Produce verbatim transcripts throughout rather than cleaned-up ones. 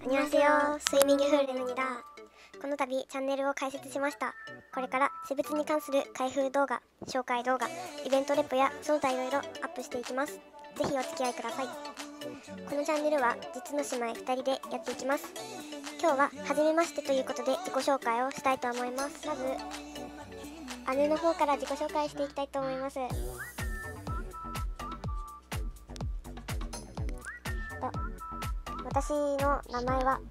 안녕하세요.スイミングフールヌニだ。この度チャンネルを開設しました。これから施物に関する開封動画、紹介動画、イベントレポやその他いろいろアップしていきます。ぜひお付き合いください。このチャンネルは実の姉妹ふたりでやっていきます。今日は初めましてということで自己紹介をしたいと思います。まず姉の方から自己紹介していきたいと思います。私の名前は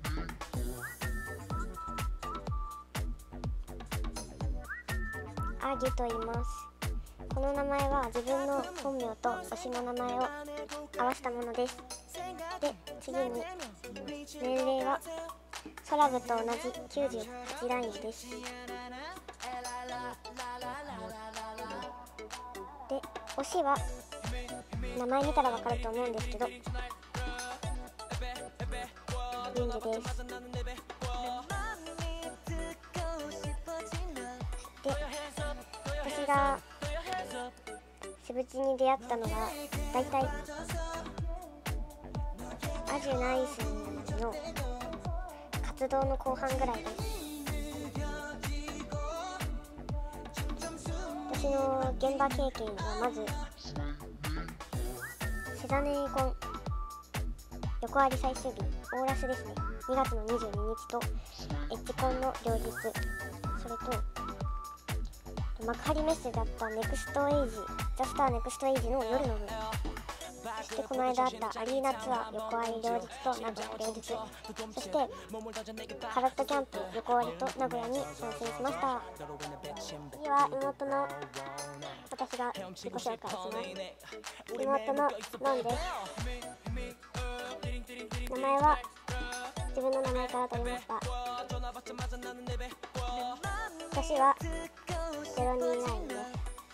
アギュと言います。この名前は自分の本名と推しの名前を合わせたものです。で、次に年齢はソラブと同じきゅうじゅうはちラインです。で、推しは名前見たらわかると思うんですけど、ユンジです。で、私がセブチに出会ったのがだいたいアジュナイスの活動の後半ぐらいです。私の現場経験はまずセザネーコン横あり最終日オーラスですね、にがつのにじゅうににちとエッジコンの両日、それと幕張メッセだったネクストエイジザスターネクストエイジの夜の部、そしてこの間あったアリーナツアー横あり両日と名古屋両日、そしてカラットキャンプ横ありと名古屋に参戦しました。次は妹の私が自己紹介します。妹のノンです。名前は自分の名前から取りました。年はゼロにラインです。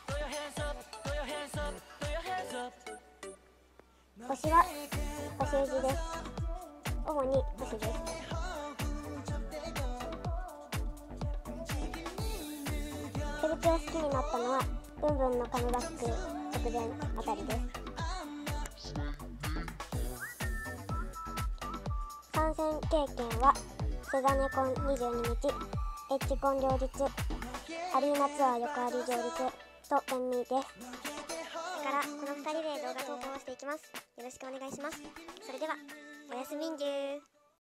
星は星宇治です。主に星です。セブチを好きになったのはブンブンのカムバック直前あたりです。参戦経験はセザネコンにじゅうににち、エッジコン両日、アリーナツアー横あり両日とペンミです。これからこのふたりで動画投稿をしていきます。よろしくお願いします。それではおやすみんじゅー。